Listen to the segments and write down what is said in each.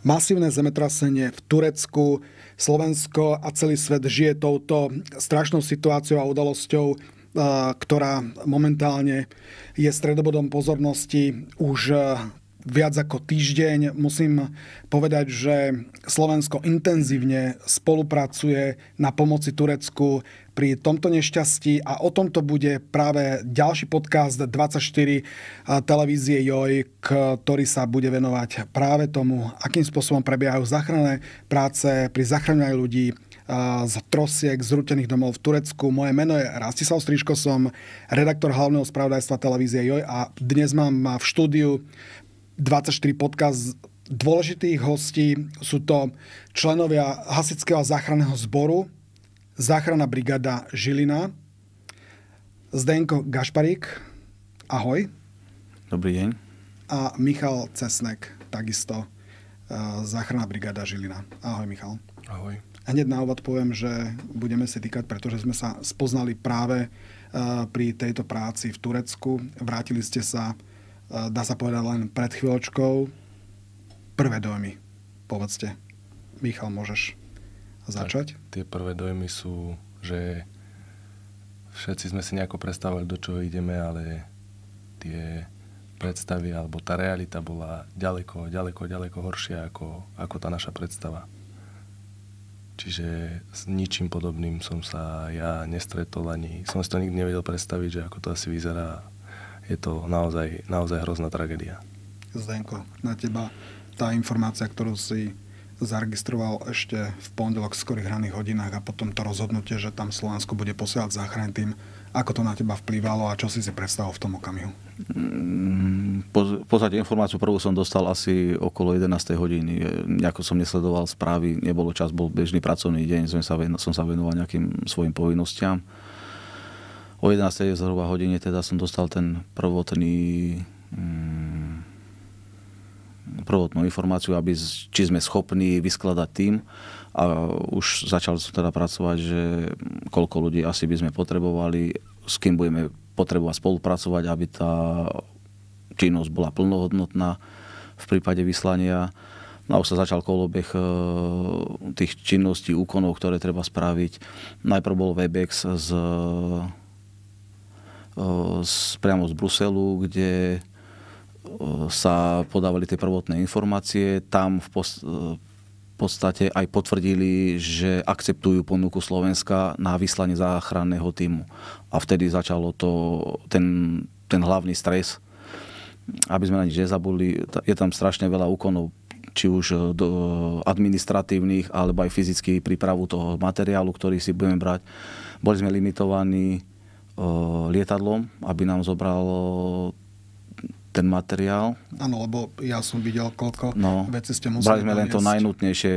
Masívne zemetrasenie v Turecku. Slovensko a celý svet žije touto strašnou situáciou a udalosťou, ktorá momentálne je stredobodom pozornosti už viac ako týždeň. Musím povedať, že Slovensko intenzívne spolupracuje na pomoci Turecku pri tomto nešťastí a o tomto bude práve ďalší podcast 24 televízie JOJ, ktorý sa bude venovať práve tomu, akým spôsobom prebiehajú záchranné práce pri zachraňovaní ľudí z trosiek, zrútených domov v Turecku. Moje meno je Rastislav Stričko, som redaktor hlavného spravodajstva televízie JOJ a dnes mám v štúdiu 24 podcast dôležitých hostí. Sú to členovia Hasičského záchranného zboru, Záchranná brigáda Žilina, Zdenko Gašparík, ahoj. Dobrý deň. A Michal Cesnek, takisto Záchranná brigáda Žilina. Ahoj, Michal. Ahoj. Hneď na úvod poviem, že budeme si týkať, pretože sme sa spoznali práve pri tejto práci v Turecku. Vrátili ste sa, dá sa povedať, len pred chvíľočkou. Prvé dojmy, povedzte. Michal, môžeš začať? Tak, tie prvé dojmy sú, že všetci sme si nejako predstavovali, do čoho ideme, ale tie predstavy, alebo tá realita bola ďaleko horšia ako tá naša predstava. Čiže s ničím podobným som sa ja nestretol, ani som si to nikdy nevedel predstaviť, že ako to asi vyzerá. Je to naozaj hrozná tragédia. Zdenko, na teba tá informácia, ktorú si zaregistroval ešte v pondelok v skorých ranných hodinách a potom to rozhodnutie, že tam Slovensko bude posielať záchranný tým, ako to na teba vplývalo a čo si predstavil v tom okamihu? V podstate informáciu prvú som dostal asi okolo 11. hodiny. Nejako som nesledoval správy, nebolo čas, bol bežný pracovný deň, som sa venoval nejakým svojim povinnostiam. O 11. zhruba hodine teda som dostal ten prvotnú informáciu, či sme schopní vyskladať tým. A už začal som teda pracovať, že koľko ľudí asi by sme potrebovali, s kým budeme potrebovať spolupracovať, aby tá činnosť bola plnohodnotná v prípade vyslania. No a už sa začal kolobeh tých činností, úkonov, ktoré treba spraviť. Najprv bol Webex priamo z Bruselu, kde sa podávali tie prvotné informácie. Tam v podstate aj potvrdili, že akceptujú ponuku Slovenska na vyslanie záchranného tímu. A vtedy začalo ten hlavný stres, aby sme na nič nezabudli. Je tam strašne veľa úkonov, či už administratívnych, alebo aj fyzicky prípravu toho materiálu, ktorý si budeme brať. Boli sme limitovaní lietadlom, aby nám zobralo ten materiál. Áno, lebo ja som videl, koľko vecí ste museli brali sme len to najnutnejšie.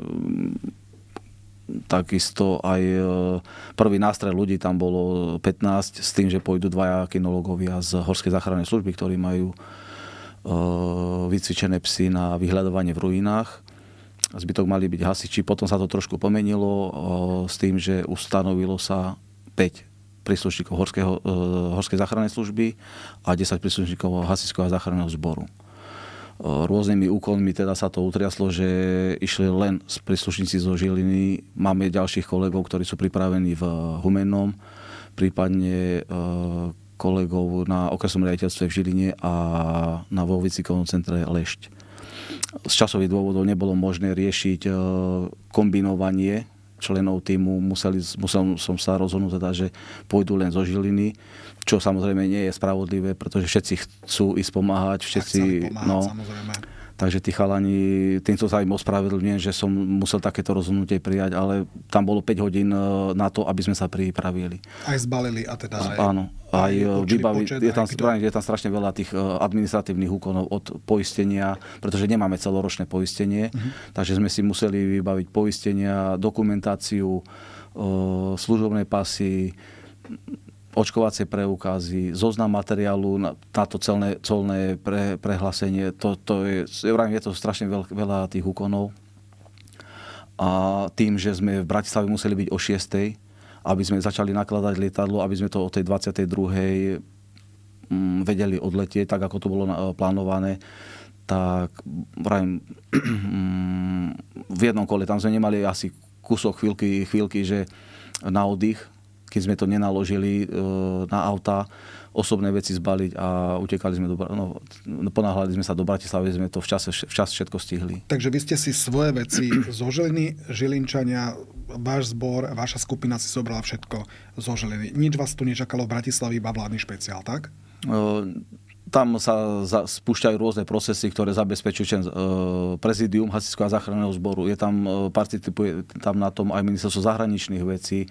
Takisto aj prvý nástrel ľudí tam bolo 15, s tým, že pôjdu dvaja kinológovia z Horskej záchrannej služby, ktorí majú vycvičené psy na vyhľadovanie v ruinách. Zbytok mali byť hasiči. Potom sa to trošku pomenilo s tým, že ustanovilo sa 5 príslušníkov Horskej záchrannej služby a 10 príslušníkov Hasičského záchranného zboru. Rôznymi úkonmi teda sa to utriaslo, že išli len príslušníci zo Žiliny. Máme ďalších kolegov, ktorí sú pripravení v Humennom, prípadne kolegov na okresnom riaditeľstve v Žiline a na vo výcvikovom centre Lešť. Z časových dôvodov nebolo možné riešiť kombinovanie členov týmu. Musel som sa rozhodnúť teda, že pôjdu len zo Žiliny, čo samozrejme nie je spravodlivé, pretože všetci chcú ísť pomáhať, samozrejme. Takže tí chalani, týmto sa im ospravedlňujem, že som musel takéto rozhodnutie prijať, ale tam bolo 5 hodín na to, aby sme sa pripravili. Aj zbalili a teda áno, aj vybaviť. Je tam strašne veľa tých administratívnych úkonov od poistenia, pretože nemáme celoročné poistenie, takže sme si museli vybaviť poistenia, dokumentáciu, služobné pasy, očkovacie preukazy, zoznam materiálu na to colné prehlásenie. Je to strašne veľa tých úkonov. A tým, že sme v Bratislave museli byť o 6:00, aby sme začali nakladať lietadlo, aby sme to o tej 22:00 vedeli odletieť, tak ako to bolo plánované, tak vrajím, v jednom kole tam sme nemali asi kúsok chvíľky, že na oddych, keď sme to nenaložili na auta, osobné veci zbaliť a utekali sme ponáhľali sme sa do Bratislavy, sme to včas všetko stihli. Takže vy ste si svoje veci zo Žiliny, Žilinčania, váš zbor, vaša skupina si zobrala všetko zo Žiliny. Nič vás tu nečakalo v Bratislave, iba vládny špeciál, tak? Tam sa spúšťajú rôzne procesy, ktoré zabezpečujú prezidium Hasičského a záchranného zboru. Je tam, participuje tam na tom aj ministerstvo zahraničných vecí,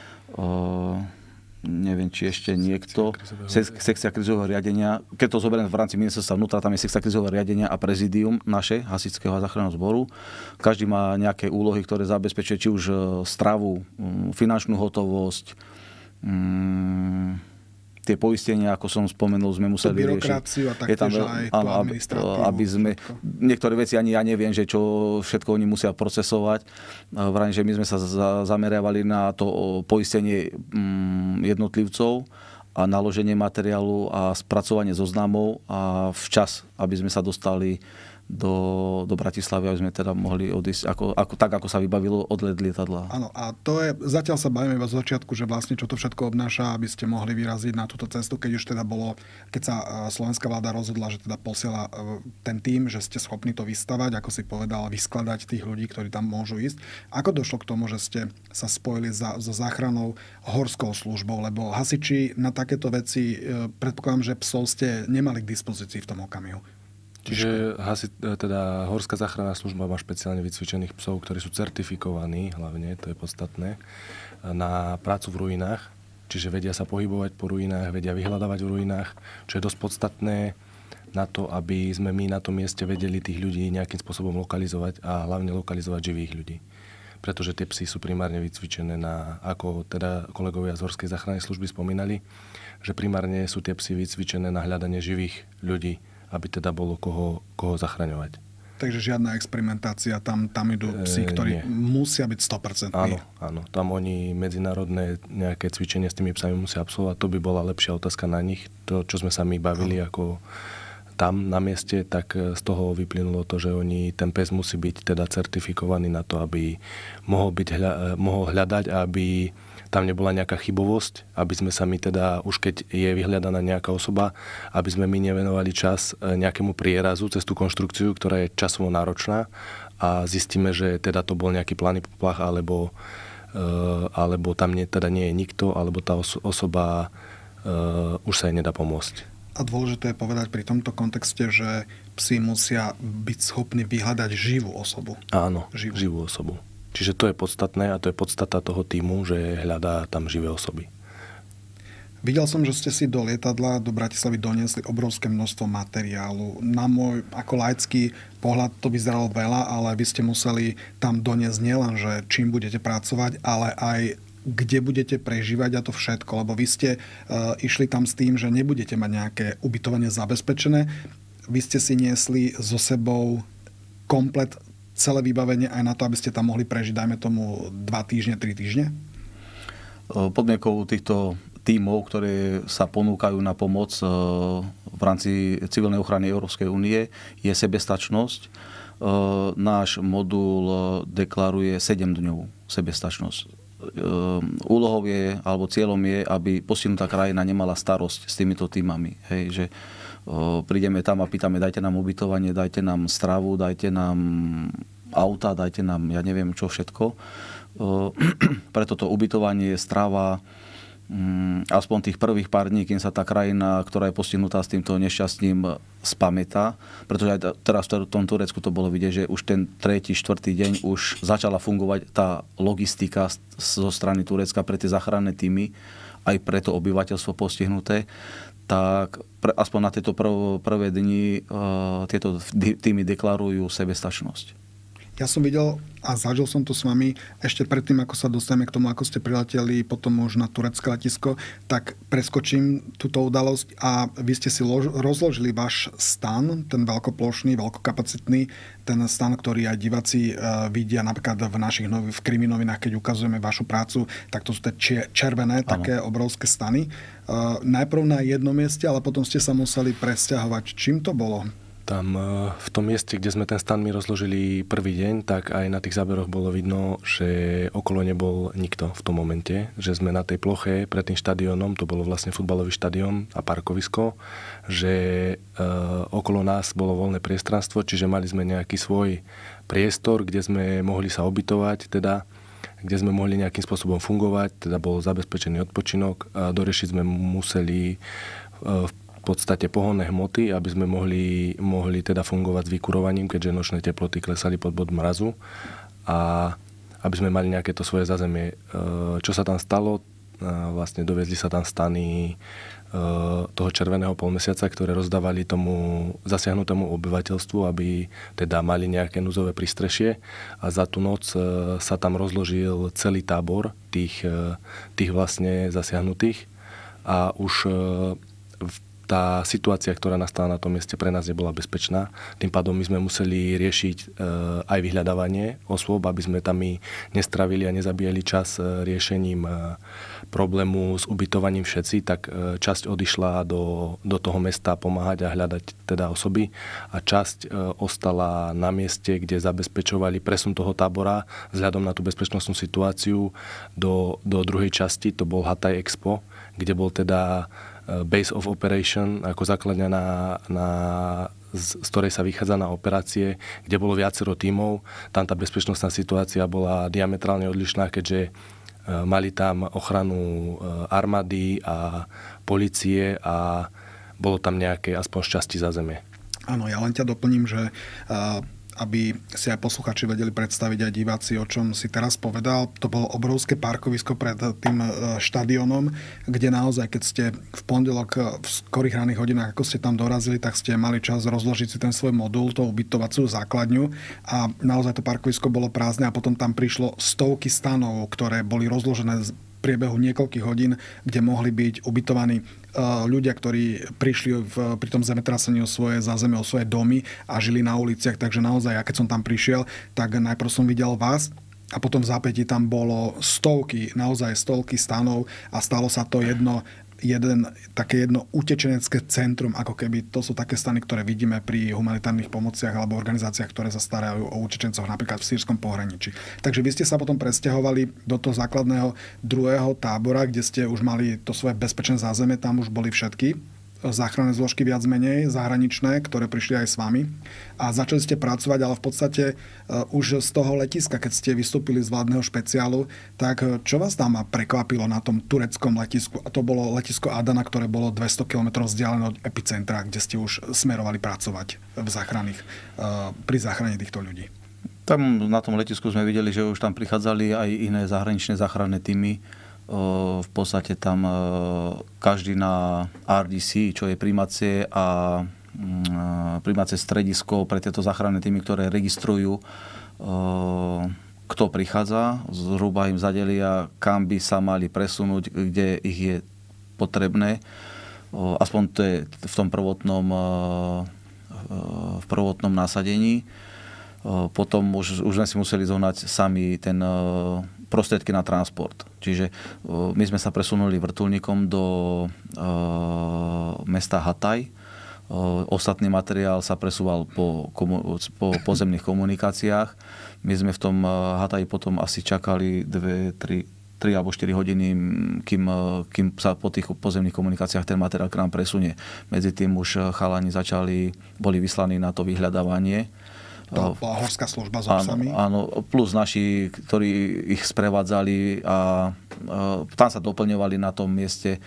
neviem, či ešte niekto, sekcia krízového riadenia. Keď to zoberiem v rámci ministerstva vnútra, tam je sekcia krízového riadenia a prezidium naše, Hasičského a záchranného zboru. Každý má nejaké úlohy, ktoré zabezpečuje či už stravu, finančnú hotovosť, tie poistenia, ako som spomenul, sme museli riešiť. Byrokraciu a taktiež aj tú administratívu. Aby sme, niektoré veci ani ja neviem, že čo všetko oni musia procesovať. Vrajím, že my sme sa zameriavali na to poistenie jednotlivcov a naloženie materiálu a spracovanie zoznamov a včas, aby sme sa dostali do Bratislavy, aby sme teda mohli odísť, ako sa vybavilo odlet lietadla. Áno, a to je, zatiaľ sa bavíme iba z začiatku, že vlastne čo to všetko obnáša, aby ste mohli vyraziť na túto cestu, keď už teda keď sa slovenská vláda rozhodla, že teda posiela ten tím, že ste schopní to vystavať, ako si povedal, vyskladať tých ľudí, ktorí tam môžu ísť. Ako došlo k tomu, že ste sa spojili so záchrannou horskou službou, lebo hasiči na takéto veci, predpokladám, že psov ste nemali k dispozícii v tom okamihu. Čiže teda Horská záchranná služba má špeciálne vycvičených psov, ktorí sú certifikovaní, hlavne, to je podstatné, na prácu v ruinách. Čiže vedia sa pohybovať po ruinách, vedia vyhľadávať v ruinách, čo je dosť podstatné na to, aby sme my na tom mieste vedeli tých ľudí nejakým spôsobom lokalizovať a hlavne lokalizovať živých ľudí. Pretože tie psy sú primárne vycvičené ako teda kolegovia z Horskej záchrannej služby spomínali, že primárne sú tie psy vycvičené na hľadanie živých ľudí, aby teda bolo koho zachraňovať. Takže žiadna experimentácia, tam idú psi, ktorí musia byť 100%. Áno. Tam oni medzinárodné nejaké cvičenie s tými psami musia absolvovať. To by bola lepšia otázka na nich. To, čo sme sa my bavili ako tam na mieste, tak z toho vyplynulo to, že ten pes musí byť teda certifikovaný na to, aby mohol hľadať a aby tam nebola nejaká chybovosť, aby sme sa my teda, už keď je vyhľadaná nejaká osoba, aby sme my nevenovali čas nejakému prierazu cez tú konštrukciu, ktorá je časovo náročná a zistíme, že teda to bol nejaký planý poplach, alebo tam teda nie je nikto, alebo tá osoba už sa jej nedá pomôcť. A dôležité je povedať pri tomto kontexte, že psi musia byť schopní vyhľadať živú osobu. Áno, živú osobu. Čiže to je podstatné a to je podstata toho tímu, že hľadá tam živé osoby. Videl som, že ste si do lietadla do Bratislavy doniesli obrovské množstvo materiálu. Na môj ako laický pohľad to vyzeralo veľa, ale vy ste museli tam doniesť nielen, že čím budete pracovať, ale aj kde budete prežívať a to všetko. Lebo vy ste išli tam s tým, že nebudete mať nejaké ubytovanie zabezpečené. Vy ste si niesli so sebou komplet celé vybavenie aj na to, aby ste tam mohli prežiť, dajme tomu 2 týždne, 3 týždne? Podmienkou týchto tímov, ktoré sa ponúkajú na pomoc v rámci civilnej ochrany Európskej únie, je sebestačnosť. Náš modul deklaruje 7-dňovú sebestačnosť. Úlohou je, alebo cieľom je, aby postihnutá krajina nemala starosť s týmito tímami. Hej, že prídeme tam a pýtame, dajte nám ubytovanie, dajte nám stravu, dajte nám auta, dajte nám, ja neviem čo všetko. Preto to ubytovanie, strava, aspoň tých prvých pár dní, kým sa tá krajina, ktorá je postihnutá s týmto nešťastím, spamätá. Pretože aj teraz v tom Turecku to bolo vidieť, že už ten 3., 4. deň už začala fungovať tá logistika zo strany Turecka pre tie záchranné týmy, aj pre to obyvateľstvo postihnuté. Tak aspoň na tieto prvé dni tieto týmy deklarujú sebestačnosť. Ja som videl a zažil som to s vami ešte predtým, ako sa dostaneme k tomu, ako ste prileteli potom už na turecké letisko, tak preskočím túto udalosť a vy ste si rozložili váš stan, ten veľkoplošný, veľkokapacitný, ten stan, ktorý aj diváci vidia napríklad v Krimi novinách, keď ukazujeme vašu prácu, tak to sú tie červené, také obrovské stany. Najprv na jednom mieste, ale potom ste sa museli presťahovať. Čím to bolo? Tam v tom mieste, kde sme ten stan my rozložili prvý deň, tak aj na tých záberoch bolo vidno, že okolo nebol nikto v tom momente, že sme na tej ploche pred tým štadiónom, to bolo vlastne futbalový štadión a parkovisko, že okolo nás bolo voľné priestranstvo, čiže mali sme nejaký svoj priestor, kde sme mohli sa ubytovať, teda kde sme mohli nejakým spôsobom fungovať, teda bol zabezpečený odpočinok a doriešiť sme museli v podstate pohonné hmoty, aby sme mohli teda fungovať s vykurovaním, keďže nočné teploty klesali pod bod mrazu a aby sme mali nejaké to svoje zázemie. Čo sa tam stalo? Vlastne doviezli sa tam stany toho červeného polmesiaca, ktoré rozdávali tomu zasiahnutému obyvateľstvu, aby teda mali nejaké núdzové prístrešie a za tú noc sa tam rozložil celý tábor tých vlastne zasiahnutých a už tá situácia, ktorá nastala na tom mieste, pre nás nebola bezpečná. Tým pádom my sme museli riešiť aj vyhľadávanie osôb, aby sme tam nestravili a nezabíjali čas riešením problému s ubytovaním všetci, tak časť odišla do toho mesta pomáhať a hľadať teda osoby a časť ostala na mieste, kde zabezpečovali presun toho tábora vzhľadom na tú bezpečnostnú situáciu do druhej časti, to bol Hatay Expo, kde bol teda base of operation, ako základňa z ktorej sa vychádza na operácie, kde bolo viacero tímov. Tam tá bezpečnostná situácia bola diametrálne odlišná, keďže mali tam ochranu armády a polície a bolo tam nejaké aspoň šťastie za zeme. Áno, ja len ťa doplním, že aby si aj posluchači vedeli predstaviť aj diváci, o čom si teraz povedal. To bolo obrovské parkovisko pred tým štadiónom, kde naozaj, keď ste v pondelok v skorých ranných hodinách, ako ste tam dorazili, tak ste mali čas rozložiť si ten svoj modul, tú ubytovaciu základňu a naozaj to parkovisko bolo prázdne a potom tam prišlo stovky stanov, ktoré boli rozložené v priebehu niekoľkých hodín, kde mohli byť ubytovaní ľudia, ktorí prišli pri tom zemetrasení o svoje zázemie, o svoje domy a žili na uliciach. Takže naozaj, ja keď som tam prišiel, tak najprv som videl vás a potom v zápätí tam bolo naozaj stovky stanov a stalo sa to také jedno utečenecké centrum, ako keby to sú také stany, ktoré vidíme pri humanitárnych pomociach alebo organizáciách, ktoré sa starajú o utečencoch napríklad v sýrskom pohraničí. Takže vy ste sa potom presťahovali do toho základného druhého tábora, kde ste už mali to svoje bezpečné zázemie, tam už boli všetky záchranné zložky viac menej zahraničné, ktoré prišli aj s vami a začali ste pracovať, ale v podstate už z toho letiska, keď ste vystúpili z vládneho špeciálu, tak čo vás tam prekvapilo na tom tureckom letisku? A to bolo letisko Adana, ktoré bolo 200 km vzdialené od epicentra, kde ste už smerovali pracovať pri záchrane týchto ľudí. Tam na tom letisku sme videli, že už tam prichádzali aj iné zahraničné záchranné týmy. V podstate tam každý na RDC, čo je prijímacie a prijímacie stredisko pre tieto záchranné týmy, ktoré registrujú, kto prichádza, zhruba im zadelia, kam by sa mali presunúť, kde ich je potrebné. Aspoň to je v tom prvotnom nasadení. Potom už sme si museli zohnať sami ten prostriedky na transport. Čiže my sme sa presunuli vrtuľníkom do mesta Hatay. Ostatný materiál sa presúval po pozemných komunikáciách. My sme v tom Hataji potom asi čakali 3 alebo 4 hodiny, kým sa po tých pozemných komunikáciách ten materiál k nám presunie. Medzi tým už chalani boli vyslaní na to vyhľadávanie. To bola horská služba s obsami? Áno, plus naši, ktorí ich sprevádzali a tam sa doplňovali na tom mieste.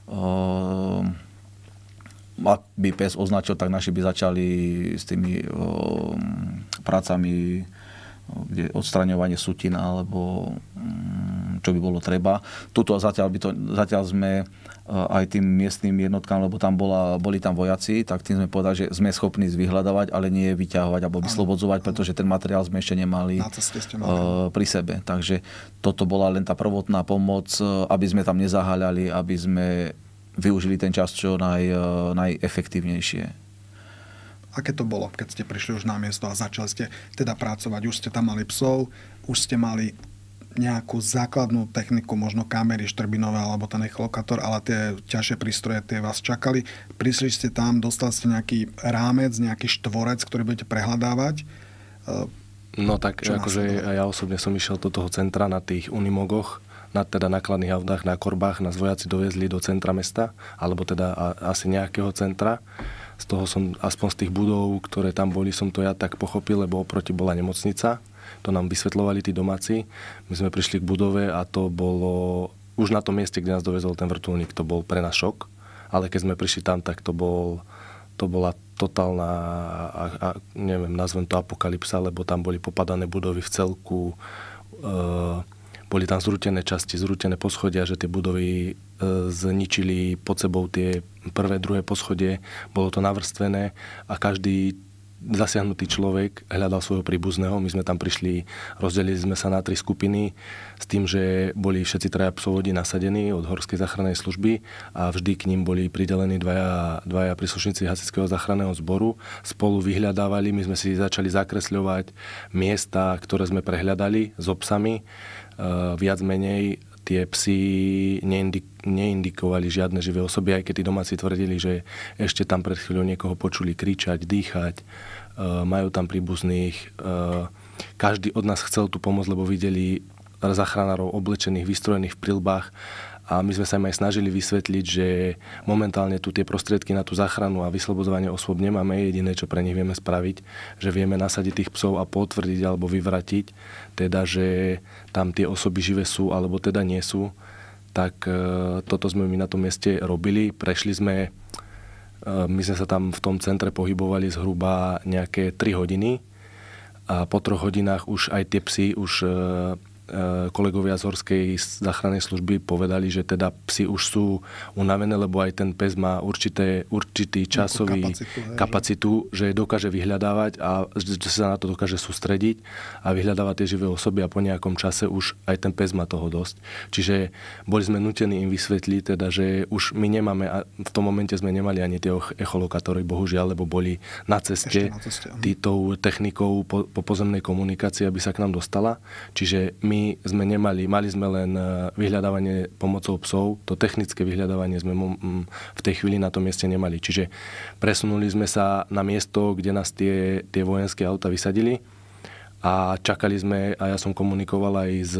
Ak by pes označil, tak naši by začali s tými prácami, kde odstraňovanie sutín alebo čo by bolo treba. Tuto zatiaľ sme aj tým miestnym jednotkám, lebo tam boli tam vojaci, tak tým sme povedali, že sme schopní vyhľadávať, ale nie vyťahovať alebo vyslobodzovať, pretože ten materiál sme ešte nemali pri sebe. Takže toto bola len tá prvotná pomoc, aby sme tam nezaháľali, aby sme využili ten čas čo najefektívnejšie. Aké to bolo, keď ste prišli už na miesto a začali ste teda pracovať? Už ste tam mali psov, už ste mali nejakú základnú techniku, možno kamery štrbinové alebo ten echolokátor, ale tie ťažšie prístroje, tie vás čakali. Prišli ste tam, dostali ste nejaký rámec, nejaký štvorec, ktorý budete prehľadávať. No tak, akože ja osobne som išiel do toho centra na tých unimogoch, na teda nákladných autách, na korbách, nás vojaci doviezli do centra mesta, alebo teda asi nejakého centra. Z toho som, aspoň z tých budov, ktoré tam boli, som to ja tak pochopil, lebo oproti bola nemocnica. To nám vysvetľovali tí domáci. My sme prišli k budove a to bolo už na tom mieste, kde nás dovezol ten vrtuľník, to bol pre nás šok. Ale keď sme prišli tam, tak to bola totálna, neviem, nazvem to apokalypsa, lebo tam boli popadané budovy v celku, boli tam zrútené časti, zrútené poschodia, že tie budovy zničili pod sebou tie prvé, druhé poschodie, bolo to navrstvené a každý zasiahnutý človek hľadal svojho príbuzného. My sme tam prišli, rozdelili sme sa na 3 skupiny s tým, že boli všetci 3 psovodi nasadení od Horskej záchrannej služby a vždy k ním boli pridelení dvaja príslušníci hasičského záchranného zboru. Spolu vyhľadávali, my sme si začali zakresľovať miesta, ktoré sme prehľadali s psami. Viac menej tie psi neindikovali žiadne živé osoby, aj keď tí domáci tvrdili, že ešte tam pred chvíľou niekoho počuli kričať, dýchať, majú tam príbuzných. Každý od nás chcel tú pomoc, lebo videli záchranárov oblečených, vystrojených v prilbách a my sme sa im aj snažili vysvetliť, že momentálne tu tie prostriedky na tú záchranu a vyslobodzovanie osôb nemáme. Jediné, čo pre nich vieme spraviť, že vieme nasadiť tých psov a potvrdiť alebo vyvratiť, teda, že tam tie osoby živé sú alebo teda nie sú. Tak toto sme my na tom mieste robili. My sme sa tam v tom centre pohybovali zhruba nejaké 3 hodiny a po 3 hodinách už aj tie psy, kolegovia z Horskej záchrannej služby povedali, že teda psi už sú unavené, lebo aj ten pes má určitý časový kapacitu, že dokáže vyhľadávať a že sa na to dokáže sústrediť a vyhľadávať tie živé osoby a po nejakom čase už aj ten pes má toho dosť. Čiže boli sme nutení im vysvetliť, teda, že už my nemáme, a v tom momente sme nemali ani tie echolokátory, bohužiaľ, lebo boli na ceste tou technikou po pozemnej komunikácii, aby sa k nám dostala. Čiže my sme mali sme len vyhľadávanie pomocou psov, to technické vyhľadávanie sme v tej chvíli na tom mieste nemali. Čiže presunuli sme sa na miesto, kde nás tie vojenské auta vysadili a čakali sme, a ja som komunikoval aj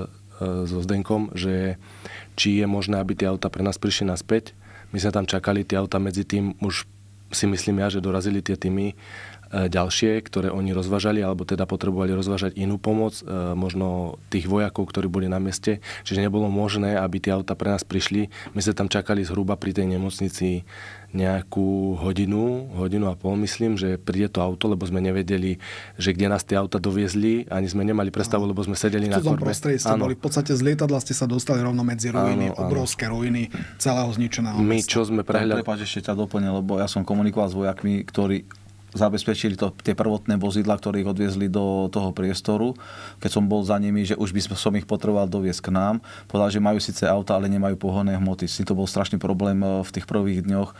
so Zdenkom, že či je možné, aby tie auta pre nás prišli naspäť. My sme tam čakali, tie auta medzi tým už si myslím ja, že dorazili tie týmy ďalšie, ktoré oni rozvážali, alebo teda potrebovali rozvážať inú pomoc, možno tých vojakov, ktorí boli na mieste. Čiže nebolo možné, aby tie auta pre nás prišli. My sme tam čakali zhruba pri tej nemocnici nejakú hodinu a pol, myslím, že príde to auto, lebo sme nevedeli, že kde nás tie auta doviezli, ani sme nemali predstavu, lebo sme sedeli na korbe. Ste boli v podstate z lietadla, ste sa dostali rovno medzi ruiny, obrovské ruiny celého zničeného mesta. My, čo sme prehľadali... Prepáč, ešte ťa doplnil, lebo ja som komunikoval s vojakmi, ktorí zabezpečili tie prvotné vozidlá, ktoré ich odviezli do toho priestoru. Keď som bol za nimi, že už som ich potreboval doviesť k nám, povedal, že majú síce auta, ale nemajú pohonné hmoty. Si to bol strašný problém v tých prvých dňoch,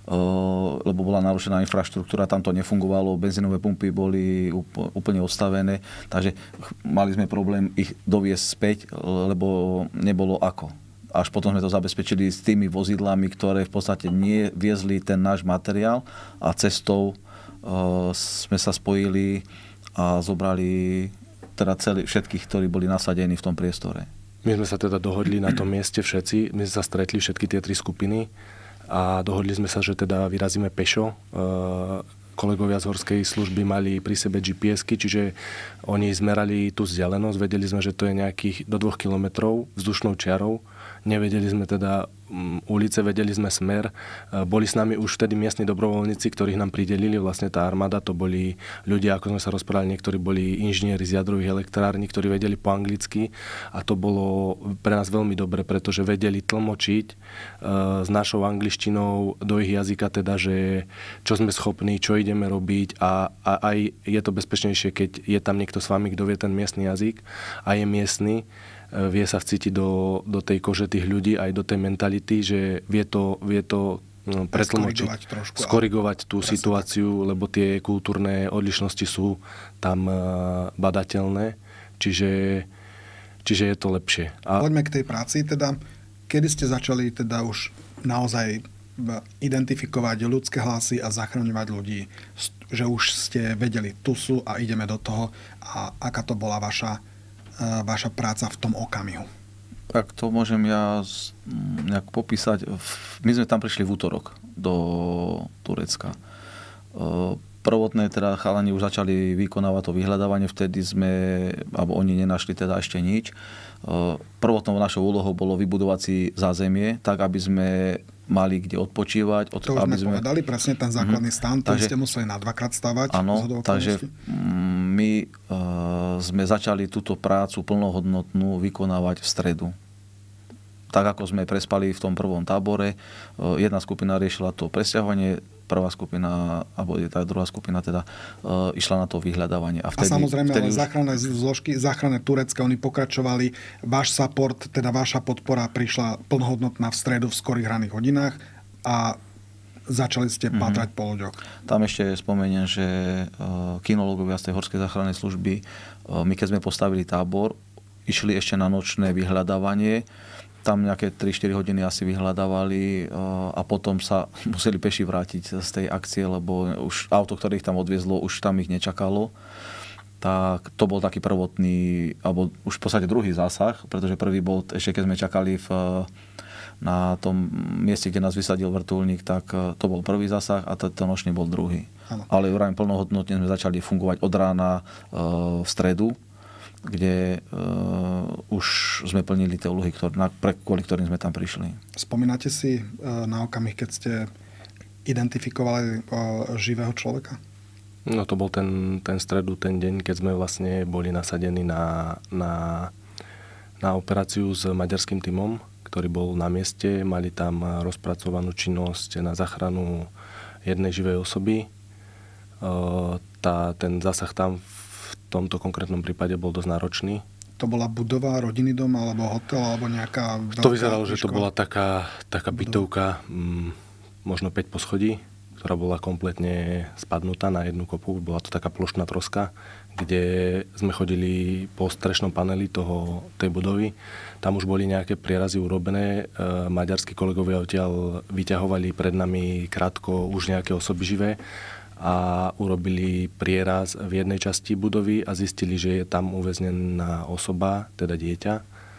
lebo bola narušená infraštruktúra, tam to nefungovalo, benzínové pumpy boli úplne odstavené, takže mali sme problém ich doviesť späť, lebo nebolo ako. Až potom sme to zabezpečili s tými vozidlami, ktoré v podstate neviezli ten náš materiál a cestou sme sa spojili a zobrali teda všetkých, ktorí boli nasadení v tom priestore. My sme sa teda dohodli na tom mieste všetci, my sme sa stretli všetky tie 3 skupiny a dohodli sme sa, že teda vyrazíme pešo. Kolegovia z Horskej služby mali pri sebe GPS-ky, čiže oni zmerali tú vzdialenosť, vedeli sme, že to je nejakých do 2 kilometrov vzdušnou čiarou. Nevedeli sme teda ulice, vedeli sme smer. Boli s nami už vtedy miestni dobrovoľníci, ktorých nám pridelili. Vlastne tá armáda, to boli ľudia, ako sme sa rozprávali, niektorí boli inžinieri z jadrových elektrární, ktorí vedeli po anglicky a to bolo pre nás veľmi dobre, pretože vedeli tlmočiť s našou angličtinou do ich jazyka, teda, že čo sme schopní, čo ideme robiť a aj je to bezpečnejšie, keď je tam niekto s vami, kto vie ten miestny jazyk a je miestny, vie sa vcítiť do tej kože tých ľudí, aj do tej mentality, že vie to pretlmočiť, skorigovať tú situáciu, lebo tie kultúrne odlišnosti sú tam badateľné. Čiže Čiže je to lepšie. Poďme k tej práci teda. Kedy ste začali teda už naozaj identifikovať ľudské hlasy a zachraňovať ľudí? Že už ste vedeli, tu sú a ideme do toho. A aká to bola vaša práca v tom okamihu? Tak to môžem ja nejak popísať. My sme tam prišli v útorok do Turecka. Prvotné teda chalani už začali vykonávať to vyhľadávanie, vtedy alebo oni nenašli teda ešte nič. Prvotnou našou úlohou bolo vybudovať si zázemie, tak aby sme mali kde odpočívať. To už sme povedali, presne ten základný stan, to ste museli na dvakrát stavať. Áno, takže my sme začali túto prácu plnohodnotnú vykonávať v stredu. Tak ako sme prespali v tom prvom tábore, jedna skupina riešila to presťahovanie, prvá skupina, alebo tá druhá skupina teda išla na to vyhľadávanie. A samozrejme, ale záchranné zložky, záchranné turecké, oni pokračovali, váš support, teda vaša podpora prišla plnohodnotná v stredu v skorých raných hodinách a začali ste pátrať po ľuďoch. Tam ešte spomeniem, že kinológovia z tej horskej záchrannej služby, my keď sme postavili tábor, išli ešte na nočné vyhľadávanie. Tam nejaké 3-4 hodiny asi vyhľadávali a potom sa museli peši vrátiť z tej akcie, lebo už auto, ktoré ich tam odviezlo, už tam ich nečakalo. Tak to bol taký prvotný, alebo už v podstate druhý zásah, pretože prvý bol ešte keď sme čakali na tom mieste, kde nás vysadil vrtuľník, tak to bol prvý zásah a to nočný bol druhý. Ano. Ale vrajím plnohodnotne sme začali fungovať od rána v stredu, kde už sme plnili tie úlohy, kvôli ktorým sme tam prišli. Spomínate si na okamih, keď ste identifikovali živého človeka? No to bol ten stredu, ten deň, keď sme vlastne boli nasadení na operáciu s maďarským tímom, ktorý bol na mieste. Mali tam rozpracovanú činnosť na záchranu jednej živej osoby. Ten zásah tam v tomto konkrétnom prípade bol dosť náročný. To bola budova, rodinný dom, alebo hotel, alebo nejaká... To vyzeralo, že to bola taká bytovka, možno 5 poschodí, ktorá bola kompletne spadnutá na jednu kopu. Bola to taká plošná troska, kde sme chodili po strešnom paneli tej budovy. Tam už boli nejaké prierazy urobené. Maďarskí kolegovia odtiaľ vyťahovali pred nami krátko už nejaké osoby živé a urobili prieraz v jednej časti budovy a zistili, že je tam uväznená osoba, teda dieťa.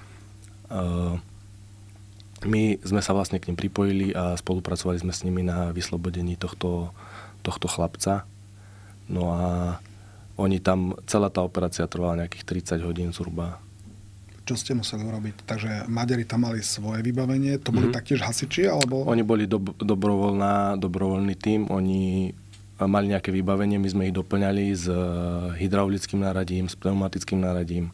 My sme sa vlastne k nim pripojili a spolupracovali sme s nimi na vyslobodení tohto chlapca. No a celá tá operácia trvala nejakých 30 hodín zhruba. Čo ste museli urobiť? Takže Maďari tam mali svoje vybavenie, to boli taktiež hasiči, alebo... Oni boli dobrovoľný tím, oni mali nejaké vybavenie, my sme ich doplňali s hydraulickým náradím, s pneumatickým náradím.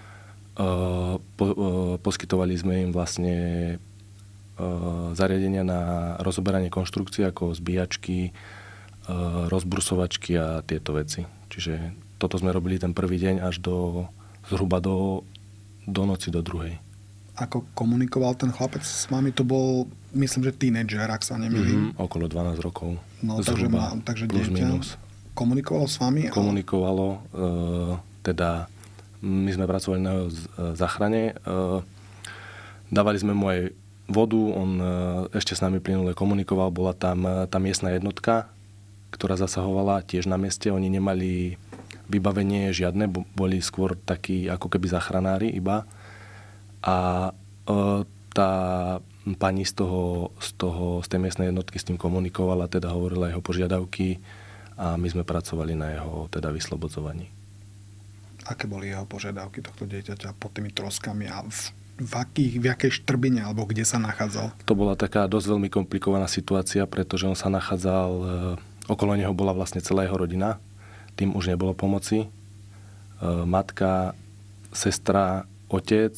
Poskytovali sme im vlastne zariadenia na rozoberanie konštrukcií ako zbíjačky, rozbrusovačky a tieto veci. Čiže toto sme robili ten prvý deň až zhruba do noci, do druhej. Ako komunikoval ten chlapec s vami? To bol, myslím, že tínedžer, ak sa nemýlim. Okolo 12 rokov. No, takže dieťa minus. Komunikovalo s vami? Komunikovalo. Teda my sme pracovali na záchrane. Dávali sme mu aj vodu, on ešte s nami plynule komunikoval. Bola tam tá miestna jednotka, ktorá zasahovala tiež na mieste. Oni nemali vybavenie žiadne, boli skôr takí ako keby záchranári iba. A tá pani z tej miestnej jednotky s tým komunikovala, teda hovorila jeho požiadavky a my sme pracovali na jeho teda vyslobodzovaní. Aké boli jeho požiadavky tohto dieťaťa pod tými troskami a v jakej štrbine alebo kde sa nachádzal? To bola taká dosť veľmi komplikovaná situácia, pretože on sa nachádzal, okolo neho bola vlastne celá jeho rodina, tým už nebolo pomoci. Matka, sestra, otec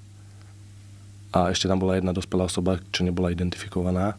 a ešte tam bola jedna dospelá osoba, čo nebola identifikovaná.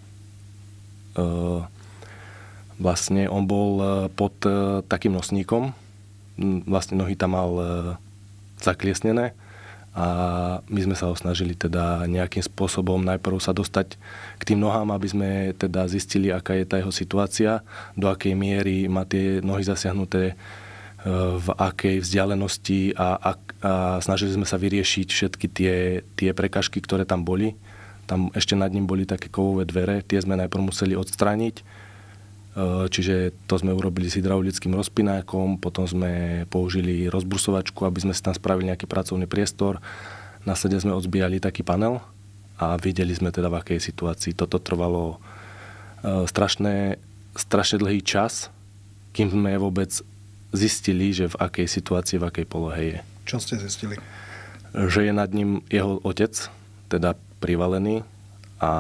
Vlastne on bol pod takým nosníkom, vlastne nohy tam mal zakliesnené a my sme sa ho snažili teda nejakým spôsobom najprv sa dostať k tým nohám, aby sme teda zistili, aká je tá jeho situácia, do akej miery má tie nohy zasiahnuté v akej vzdialenosti a snažili sme sa vyriešiť všetky tie prekažky, ktoré tam boli. Tam ešte nad ním boli také kovové dvere, tie sme najprv museli odstrániť. Čiže to sme urobili s hydraulickým rozpinákom, potom sme použili rozbrusovačku, aby sme si tam spravili nejaký pracovný priestor. Následne sme odzbíjali taký panel a videli sme teda, v akej situácii. Toto trvalo strašne dlhý čas, kým sme vôbec zistili, že v akej situácii, v akej polohe je. Čo ste zistili? Že je nad ním jeho otec, teda privalený a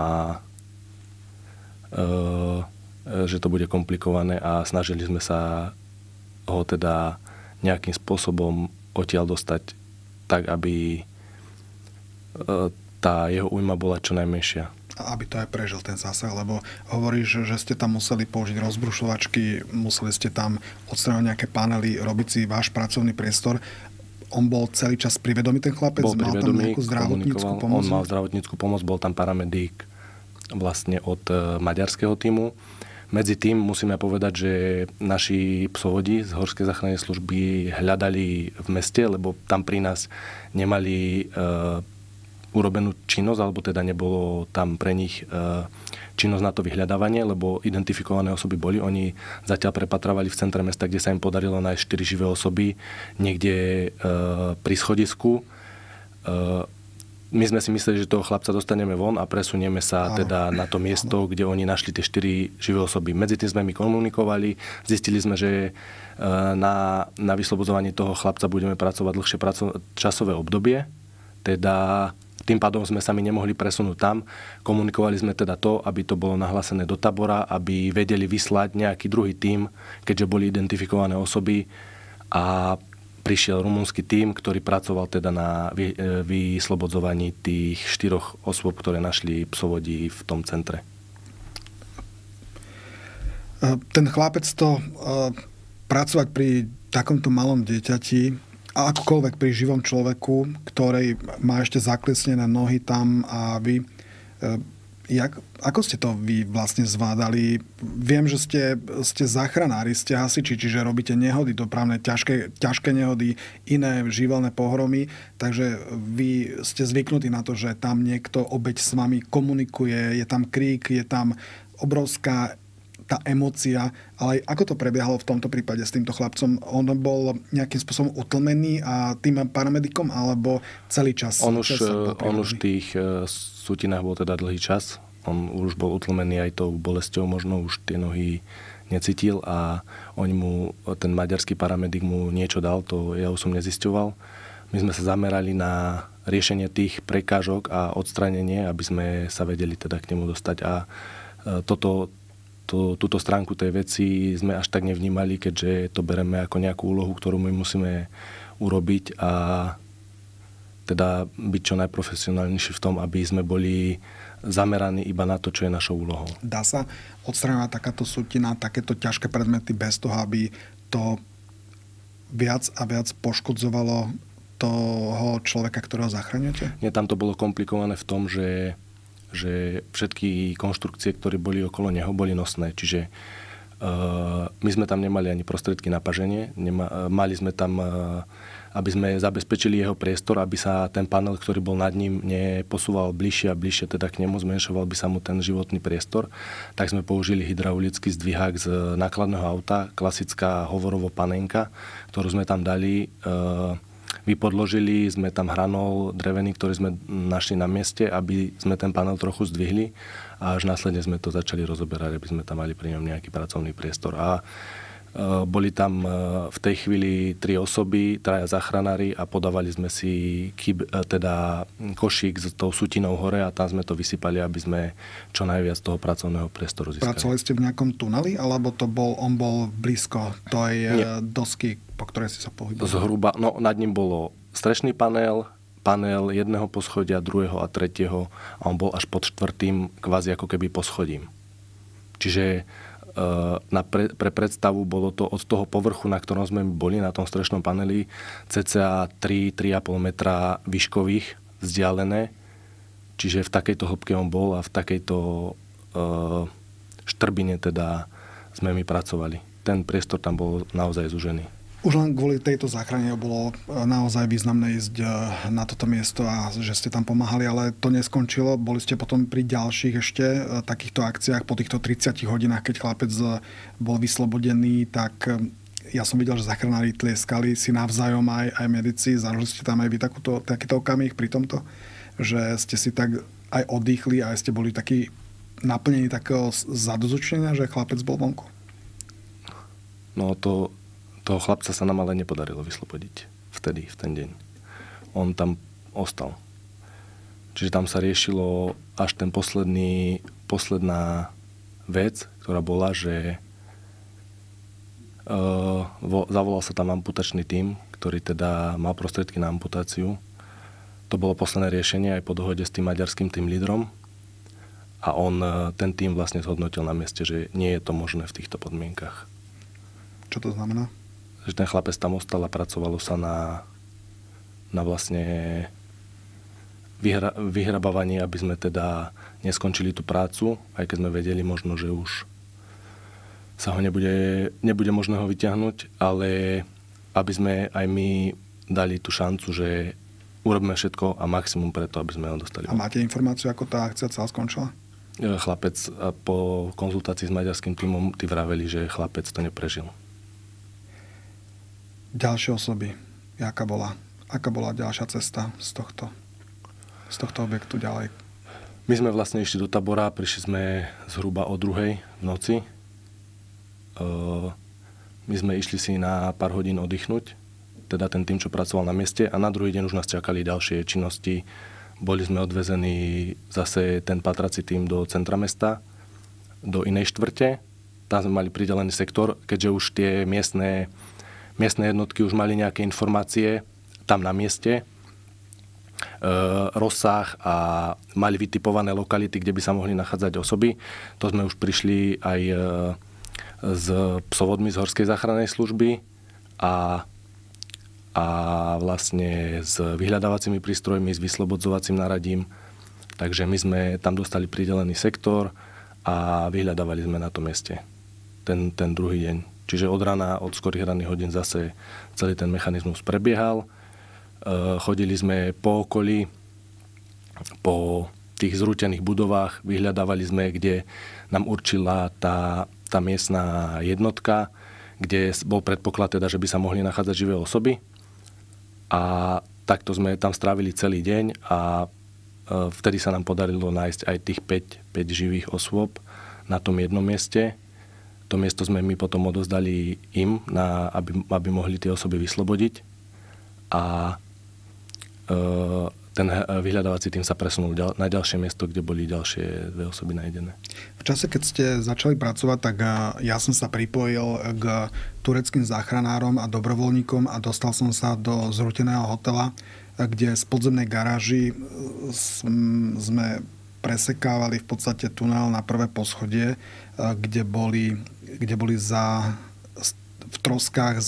že to bude komplikované a snažili sme sa ho teda nejakým spôsobom odtiaľ dostať tak, aby tá jeho újma bola čo najmenšia. A aby to aj prežil ten zásah, lebo hovoríš, že ste tam museli použiť rozbrušovačky, museli ste tam odstrániť nejaké panely, robiť si váš pracovný priestor. On bol celý čas pri vedomí, ten chlapec? Bol pri vedomí, mal tam nejakú zdravotníckú pomoc? On mal zdravotníckú pomoc, bol tam paramedík vlastne od maďarského tímu. Medzi tým musíme povedať, že naši psovodi z Horskej záchrannej služby hľadali v meste, lebo tam pri nás nemali urobenú činnosť, alebo teda nebolo tam pre nich činnosť na to vyhľadávanie, lebo identifikované osoby boli. Oni zatiaľ prepatrovali v centre mesta, kde sa im podarilo nájsť 4 živé osoby niekde pri schodisku. My sme si mysleli, že toho chlapca dostaneme von a presunieme sa teda na to miesto, kde oni našli tie 4 živé osoby. Medzi tým sme my komunikovali, zistili sme, že na vyslobodzovaní toho chlapca budeme pracovať dlhšie časové obdobie, teda tým pádom sme sa my nemohli presunúť tam. Komunikovali sme teda to, aby to bolo nahlásené do tábora, aby vedeli vyslať nejaký druhý tím, keďže boli identifikované osoby a prišiel rumunský tím, ktorý pracoval teda na vyslobodzovaní tých 4 osôb, ktoré našli psovodi v tom centre. Ten chlapec to pracovať pri takomto malom dieťati a akokoľvek pri živom človeku, ktorý má ešte zaklesnené nohy tam a vy... Ako ste to vy vlastne zvládali? Viem, že ste záchranári, ste hasiči, čiže robíte nehody dopravné, ťažké nehody, iné živelné pohromy, takže vy ste zvyknutí na to, že tam niekto, obeť s vami komunikuje, je tam krík, je tam obrovská tá emócia, ale ako to prebiehalo v tomto prípade s týmto chlapcom? On bol nejakým spôsobom utlmený a tým paramedikom, alebo celý čas? On už v tých sutinách bol teda dlhý čas. On už bol utlmený aj tou bolesťou, možno už tie nohy necítil a ten maďarský paramedik mu niečo dal, to ja už som nezisťoval. My sme sa zamerali na riešenie tých prekážok a odstránenie, aby sme sa vedeli teda k nemu dostať a túto stránku tej veci sme až tak nevnímali, keďže to bereme ako nejakú úlohu, ktorú my musíme urobiť a teda byť čo najprofesionálnejší v tom, aby sme boli zameraní iba na to, čo je našou úlohou. Dá sa odstraňovať takáto sutina, takéto ťažké predmety bez toho, aby to viac a viac poškodzovalo toho človeka, ktorého zachraňujete? Nie, tam to bolo komplikované v tom, že všetky konštrukcie, ktoré boli okolo neho, boli nosné. Čiže my sme tam nemali ani prostriedky na paženie. Mali sme tam, aby sme zabezpečili jeho priestor, aby sa ten panel, ktorý bol nad ním, neposúval bližšie a bližšie teda k nemu, zmenšoval by sa mu ten životný priestor. Tak sme použili hydraulický zdvihák z nákladného auta, klasická hovorovo panenka, ktorú sme tam dali. Vypodložili sme tam hranol drevený, ktorý sme našli na mieste, aby sme ten panel trochu zdvihli a až následne sme to začali rozoberať, aby sme tam mali pri ňom nejaký pracovný priestor. A boli tam v tej chvíli 3 osoby, 3 záchranári a podávali sme si košík s tou sutinou hore a tam sme to vysypali, aby sme čo najviac toho pracovného priestoru získali. Pracovali ste v nejakom tuneli, alebo on bol blízko tej dosky, po ktorej si sa pohyboval? Zhruba, nad ním bolo strešný panel jedného poschodia, druhého a tretieho a on bol až pod 4. kvázi ako keby poschodím. Čiže pre predstavu bolo to od toho povrchu, na ktorom sme boli, na tom strešnom paneli, cca 3,5 metra výškových vzdialené. Čiže v takejto hĺbke on bol a v takejto štrbine teda sme my pracovali. Ten priestor tam bol naozaj zúžený. Už len kvôli tejto záchrane bolo naozaj významné ísť na toto miesto a že ste tam pomáhali, ale to neskončilo. Boli ste potom pri ďalších ešte takýchto akciách po týchto 30 hodinách, keď chlapec bol vyslobodený, tak ja som videl, že záchranári tlieskali si navzájom aj medici. Zažili ste tam aj vy takýto okamih pri tomto, že ste si tak aj oddychli a ste boli takí naplnení takého zadozučenia, že chlapec bol vonku? No toho chlapca sa nám ale nepodarilo vyslobodiť vtedy, v ten deň. On tam ostal. Čiže tam sa riešilo až ten posledná vec, ktorá bola, že zavolal sa tam amputačný tím, ktorý teda mal prostriedky na amputáciu. To bolo posledné riešenie aj po dohode s tým maďarským tým lídrom. A ten tím vlastne zhodnotil na mieste, že nie je to možné v týchto podmienkach. Čo to znamená? Že ten chlapec tam ostal a pracovalo sa na vlastne vyhrabávaní, aby sme teda neskončili tú prácu, aj keď sme vedeli možno, že už sa ho nebude možné ho vyťahnuť, ale aby sme aj my dali tú šancu, že urobíme všetko a maximum preto, aby sme ho dostali. A máte informáciu, ako tá akcia celá skončila? Chlapec po konzultácii s maďarským tímom vraveli, že chlapec to neprežil. Ďalšie osoby, aká bola ďalšia cesta z tohto objektu ďalej? My sme vlastne išli do tábora, prišli sme zhruba o 2:00 v noci. My sme išli si na pár hodín oddychnúť, teda ten tým, čo pracoval na mieste, a na druhý deň už nás čakali ďalšie činnosti. Boli sme odvezení zase ten patrací tým do centra mesta, do inej štvrte. Tam sme mali pridelený sektor, keďže už tie miestne jednotky už mali nejaké informácie tam na mieste, rozsah a mali vytipované lokality, kde by sa mohli nachádzať osoby. To sme už prišli aj s psovodmi z Horskej záchrannej služby a vlastne s vyhľadávacími prístrojmi, s vyslobodzovacím naradím. Takže my sme tam dostali pridelený sektor a vyhľadávali sme na tom mieste ten druhý deň. Čiže od rana, od skorých ranných hodín zase celý ten mechanizmus prebiehal. Chodili sme po okolí, po tých zrútených budovách, vyhľadávali sme, kde nám určila tá miestna jednotka, kde bol predpoklad teda, že by sa mohli nachádzať živé osoby. A takto sme tam strávili celý deň a vtedy sa nám podarilo nájsť aj tých 5 živých osôb na tom jednom mieste. To miesto sme my potom odozdali im, aby mohli tie osoby vyslobodiť. A ten vyhľadávací tým sa presunul na ďalšie miesto, kde boli ďalšie 2 osoby nájdené. V čase, keď ste začali pracovať, tak ja som sa pripojil k tureckým záchranárom a dobrovoľníkom a dostal som sa do zrúteného hotela, kde z podzemnej garáži sme presekávali v podstate tunel na prvé poschodie, kde boli v troskách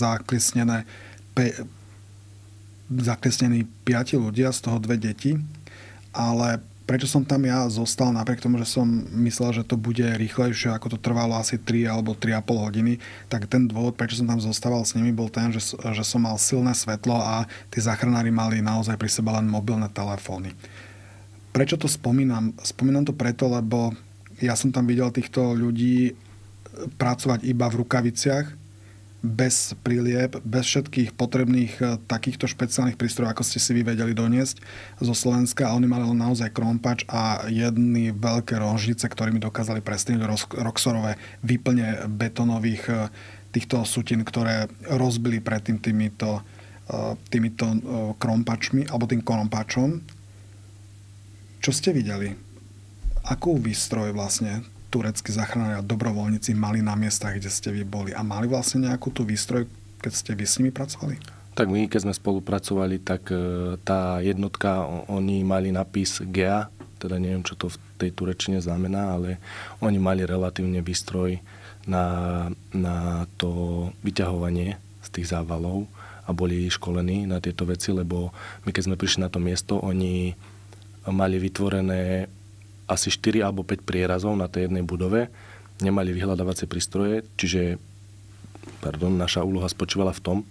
zaklisnení 5 ľudia, z toho 2 deti. Ale prečo som tam ja zostal, napriek tomu, že som myslel, že to bude rýchlejšie, ako to trvalo asi 3 alebo 3,5 hodiny, tak ten dôvod, prečo som tam zostával s nimi, bol ten, že som mal silné svetlo a tí záchranári mali naozaj pri sebe len mobilné telefóny. Prečo to spomínam? Spomínam to preto, lebo ja som tam videl týchto ľudí pracovať iba v rukaviciach, bez prílieb, bez všetkých potrebných takýchto špeciálnych prístrojov, ako ste si vy vedeli doniesť zo Slovenska. A oni mali len naozaj krompač a jedny veľké rožnice, ktorými dokázali prestríňať roxorové výplne betonových týchto sutín, ktoré rozbili predtým týmito krompačmi, alebo tým krompačom. Čo ste videli? Akú výstroj vlastne tureckí záchranári a dobrovoľníci mali na miestach, kde ste vy boli? A mali vlastne nejakú tú výstroj, keď ste vy s nimi pracovali? Tak my, keď sme spolupracovali, tak tá jednotka, oni mali napis GEA, teda neviem, čo to v tej turečine znamená, ale oni mali relatívne výstroj na to vyťahovanie z tých závalov a boli školení na tieto veci, lebo my, keď sme prišli na to miesto, oni mali vytvorené asi 4 alebo 5 prierazov na tej jednej budove, nemali vyhľadávacie prístroje, čiže naša úloha spočívala v tom,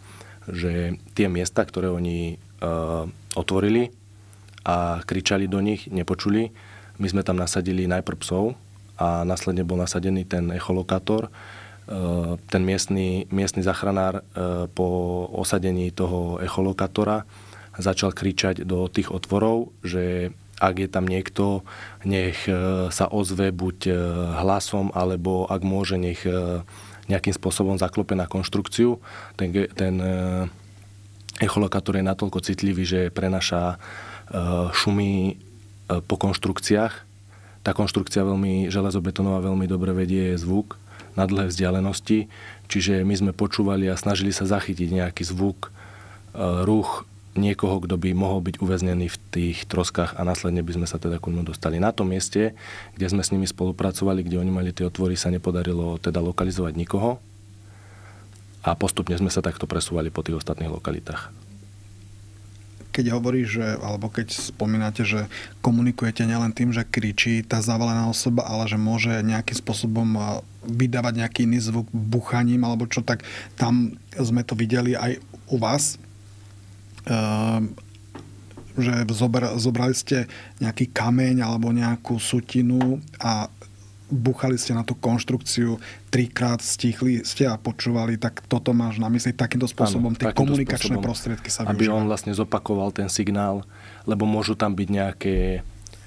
že tie miesta, ktoré oni otvorili a kričali do nich, nepočuli. My sme tam nasadili najprv psov a následne bol nasadený ten echolokátor. Ten miestny záchranár po osadení toho echolokátora začal kričať do tých otvorov, že ak je tam niekto, nech sa ozve buď hlasom, alebo ak môže, nech nejakým spôsobom zaklope na konštrukciu. Ten echolokátor je natoľko citlivý, že prenáša šumy po konštrukciách. Tá konštrukcia železobetonová veľmi dobre vedie zvuk na dlhé vzdialenosti, čiže my sme počúvali a snažili sa zachytiť nejaký zvuk, ruch niekoho, kto by mohol byť uväznený v tých troskách, a následne by sme sa teda ku ňmu dostali. Na tom mieste, kde sme s nimi spolupracovali, kde oni mali tie otvory, sa nepodarilo teda lokalizovať nikoho a postupne sme sa takto presúvali po tých ostatných lokalitách. Keď hovoríš, alebo keď spomínate, že komunikujete nielen tým, že kričí tá zavalená osoba, ale že môže nejakým spôsobom vydávať nejaký iný zvuk buchaním alebo čo, tak tam sme to videli aj u vás, že zobrali ste nejaký kameň alebo nejakú sutinu a buchali ste na tú konštrukciu, 3-krát stíchli ste a počúvali, tak toto máš na mysli takýmto spôsobom, tie komunikačné prostriedky sa využívajú. Aby on vlastne zopakoval ten signál, lebo môžu tam byť nejaké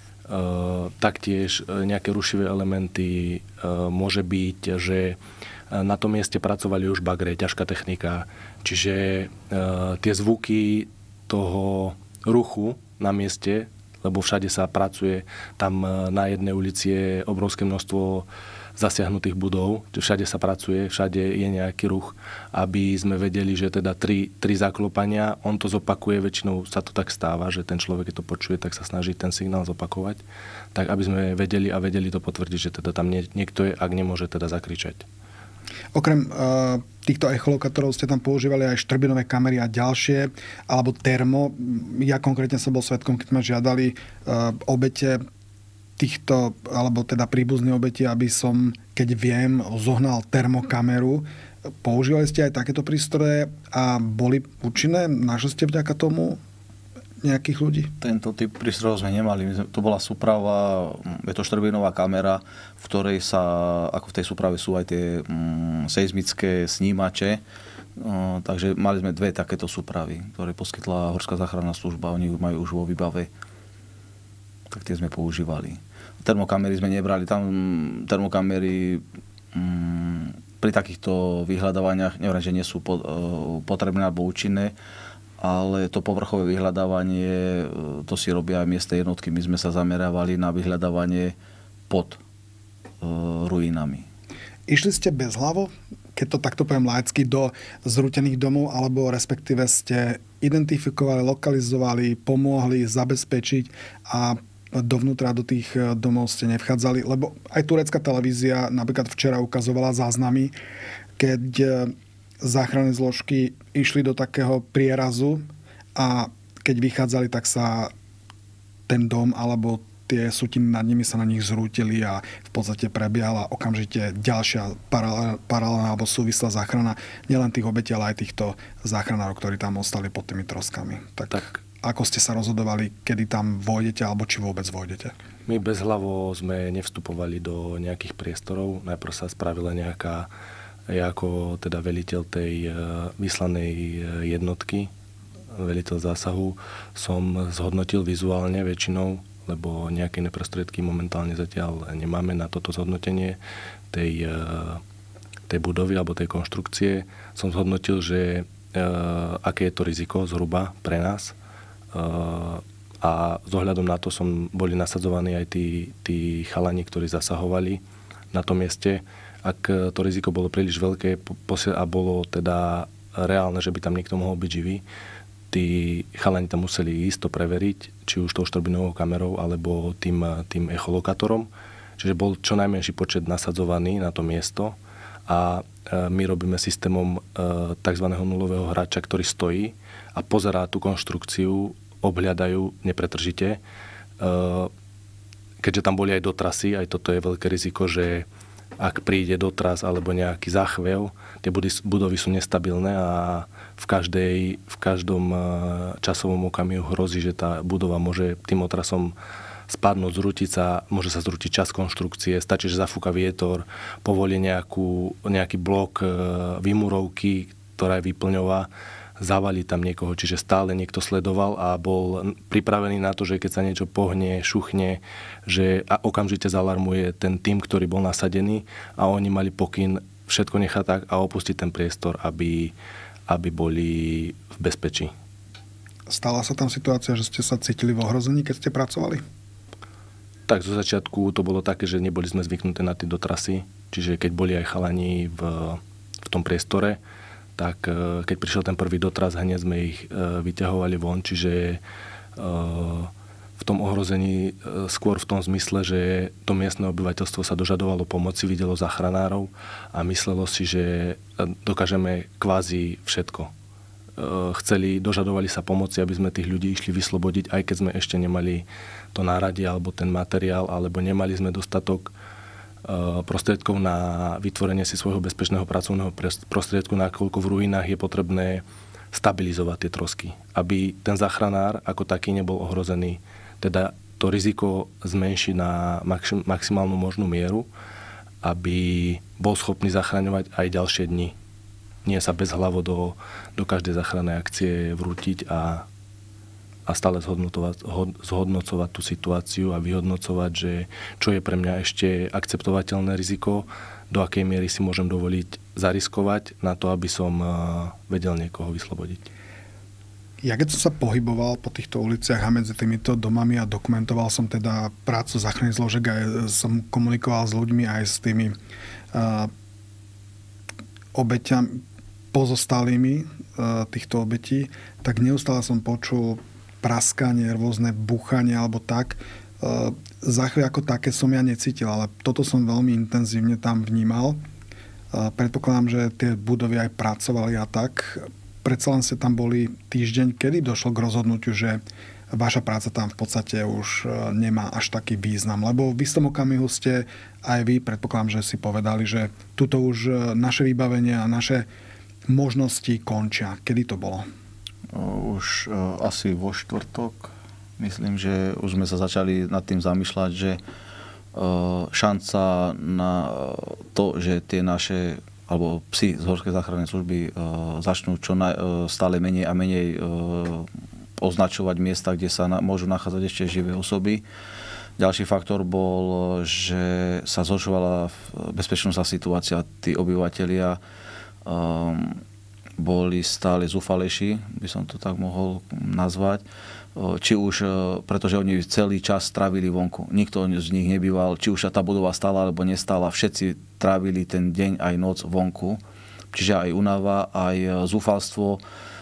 taktiež nejaké rušivé elementy, môže byť, že na tom mieste pracovali už bagre, ťažká technika, čiže tie zvuky toho ruchu na mieste, lebo všade sa pracuje, tam na jednej ulici je obrovské množstvo zasiahnutých budov, všade sa pracuje, všade je nejaký ruch, aby sme vedeli, že teda tri zaklopania, on to zopakuje, väčšinou sa to tak stáva, že ten človek, keď to počuje, tak sa snaží ten signál zopakovať, tak aby sme vedeli to potvrdiť, že teda tam niekto je, ak nemôže teda zakričať. Okrem týchto echolokátorov ste tam používali aj štrbinové kamery a ďalšie, alebo termo. Ja konkrétne som bol svedkom, keď ma žiadali obete týchto, alebo teda príbuzné obeti, aby som, keď viem, zohnal termokameru. Používali ste aj takéto prístroje a boli účinné? Našli ste vďaka tomu nejakých ľudí? Tento typ prístrojov sme nemali. To bola súprava, je to štrbinová kamera, v ktorej sa, ako v tej súprave sú aj tie seizmické snímače. Takže mali sme 2 takéto súpravy, ktoré poskytla Horská záchranná služba. Oni majú už vo výbave. Tak tie sme používali. Termokamery sme nebrali. Tam termokamery pri takýchto vyhľadávaniach, neviem, že nie sú potrebné alebo účinné, ale to povrchové vyhľadávanie, to si robia aj miestne jednotky. My sme sa zamerávali na vyhľadávanie pod ruinami. Išli ste bezhlavo, keď to takto poviem laicky, do zrútených domov, alebo respektíve ste identifikovali, lokalizovali, pomohli zabezpečiť a dovnútra do tých domov ste nevchádzali? Lebo aj turecká televízia napríklad včera ukazovala záznamy, keď záchranné zložky išli do takého prierazu a keď vychádzali, tak sa ten dom alebo tie sutiny nad nimi sa na nich zrútili a v podstate prebiehala okamžite ďalšia paralelná alebo súvislá záchrana nielen tých obetí, ale aj týchto záchranárov, ktorí tam ostali pod tými troskami. Tak ako ste sa rozhodovali, kedy tam vojdete alebo či vôbec vojdete? My bezhlavo sme nevstupovali do nejakých priestorov. Najprv sa spravila nejaká, ja ako teda veliteľ tej vyslanej jednotky, veliteľ zásahu, som zhodnotil vizuálne väčšinou, lebo nejaké iné prostriedky momentálne zatiaľ nemáme na toto zhodnotenie tej budovy alebo tej konštrukcie. Som zhodnotil, že aké je to riziko zhruba pre nás. A s ohľadom na to boli nasadzovaní aj tí chalani, ktorí zasahovali na tom mieste. Ak to riziko bolo príliš veľké a bolo teda reálne, že by tam niekto mohol byť živý, tí chalani tam museli ísť to preveriť, či už tou štrbinovou kamerou, alebo tým echolokátorom. Čiže bol čo najmenší počet nasadzovaný na to miesto a my robíme systémom tzv. Nulového hráča, ktorý stojí a pozerá tú konštrukciu, obhľadajú nepretržite. Keďže tam boli aj dotrasy, aj toto je veľké riziko, že ak príde dotras alebo nejaký záchvev, tie budovy sú nestabilné a v každom časovom okamihu hrozí, že tá budova môže tým otrasom spadnúť, zrútiť sa, môže sa zrútiť časť konštrukcie, stačí, že zafúka vietor, povolí nejaký blok výmurovky, ktorá je výplňová, zavalí tam niekoho, čiže stále niekto sledoval a bol pripravený na to, že keď sa niečo pohne, šuchne, že okamžite zalarmuje ten tím, ktorý bol nasadený a oni mali pokyn všetko nechať tak a opustiť ten priestor, aby boli v bezpečí. Stala sa tam situácia, že ste sa cítili v ohrození, keď ste pracovali? Tak zo začiatku to bolo také, že neboli sme zvyknuté na tie dotrasy, čiže keď boli aj chalani v tom priestore, tak keď prišiel ten prvý dotras, hneď sme ich vyťahovali von, čiže v tom ohrození skôr v tom zmysle, že to miestne obyvateľstvo sa dožadovalo pomoci, videlo záchranárov a myslelo si, že dokážeme kvázi všetko. Dožadovali sa pomoci, aby sme tých ľudí išli vyslobodiť, aj keď sme ešte nemali to náradie alebo ten materiál, alebo nemali sme dostatok prostriedkov na vytvorenie si svojho bezpečného pracovného prostriedku, nakoľko v ruinách je potrebné stabilizovať tie trosky, aby ten záchranár ako taký nebol ohrozený. Teda to riziko zmenšiť na maximálnu možnú mieru, aby bol schopný zachraňovať aj ďalšie dni. Nie sa bezhlavo do každej záchrannej akcie vrútiť a stále zhodnocovať tú situáciu a vyhodnocovať, že čo je pre mňa ešte akceptovateľné riziko, do akej miery si môžem dovoliť zariskovať na to, aby som vedel niekoho vyslobodiť. Ja keď som sa pohyboval po týchto uliciach a medzi týmito domami a dokumentoval som teda prácu záchranných zložiek a som komunikoval s ľuďmi aj s tými obeťami, pozostalými týchto obetí, tak neustále som počul praskanie, rôzne buchanie alebo tak. Záchvy ako také som ja necítil, ale toto som veľmi intenzívne tam vnímal. Predpokladám, že tie budovy aj pracovali a tak. Predsa len ste tam boli týždeň, kedy došlo k rozhodnutiu, že vaša práca tam v podstate už nemá až taký význam. Lebo v istom okamihu ste aj vy, predpokladám, že si povedali, že tuto už naše vybavenie a naše možnosti končia. Kedy to bolo? Už asi vo štvrtok. Myslím, že už sme sa začali nad tým zamýšľať, že šanca na to, že tie naše alebo psi z Horskej záchrannej služby začnú stále menej a menej označovať miesta, kde sa môžu nachádzať ešte živé osoby. Ďalší faktor bol, že sa zhoršovala bezpečnostná situácia. Tí obyvatelia boli stále zúfalejší, by som to tak mohol nazvať. Či už, pretože oni celý čas trávili vonku. Nikto z nich nebýval, či už tá budova stála alebo nestála. Všetci trávili ten deň aj noc vonku. Čiže aj únava, aj zúfalstvo